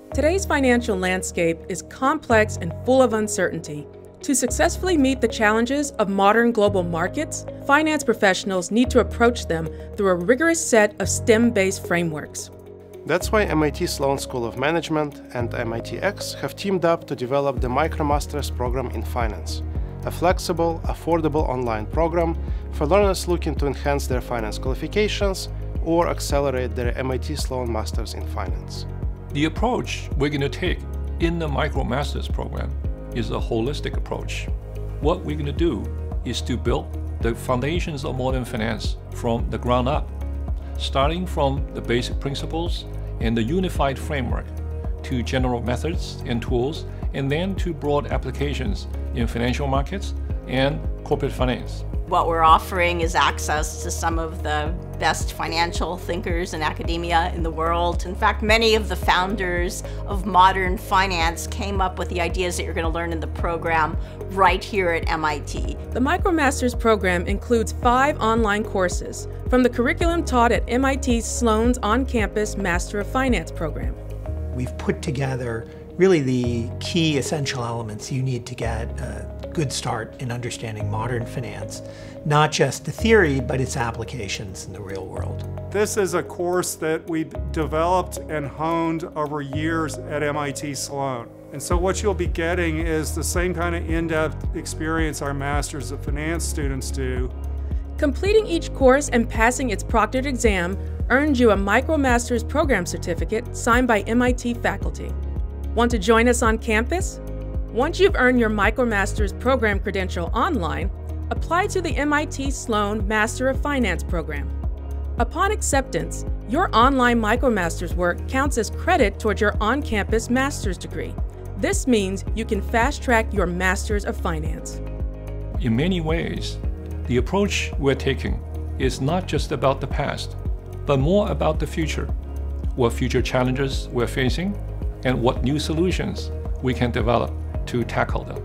Today's financial landscape is complex and full of uncertainty. To successfully meet the challenges of modern global markets, finance professionals need to approach them through a rigorous set of STEM-based frameworks. That's why MIT Sloan School of Management and MITx have teamed up to develop the MicroMasters Program in Finance, a flexible, affordable online program for learners looking to enhance their finance qualifications or accelerate their MIT Sloan Masters in Finance. The approach we're going to take in the MicroMasters program is a holistic approach. What we're going to do is to build the foundations of modern finance from the ground up, starting from the basic principles and the unified framework to general methods and tools, and then to broad applications in financial markets and corporate finance. What we're offering is access to some of the best financial thinkers in academia in the world. In fact, many of the founders of modern finance came up with the ideas that you're going to learn in the program right here at MIT. The MicroMasters program includes 5 online courses from the curriculum taught at MIT's Sloan's on-campus Master of Finance program. We've put together really the key essential elements you need to get a good start in understanding modern finance, not just the theory, but its applications in the real world. This is a course that we developed and honed over years at MIT Sloan. And so what you'll be getting is the same kind of in-depth experience our Masters of Finance students do. Completing each course and passing its proctored exam earns you a MicroMasters program certificate signed by MIT faculty. Want to join us on campus? Once you've earned your MicroMasters program credential online, apply to the MIT Sloan Master of Finance program. Upon acceptance, your online MicroMasters work counts as credit towards your on-campus master's degree. This means you can fast-track your Masters of Finance. In many ways, the approach we're taking is not just about the past, but more about the future, what future challenges we're facing, and what new solutions we can develop to tackle them.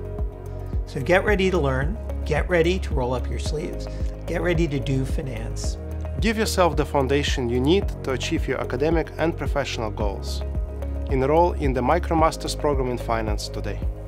So get ready to learn, get ready to roll up your sleeves, get ready to do finance. Give yourself the foundation you need to achieve your academic and professional goals. Enroll in the MicroMasters program in Finance today.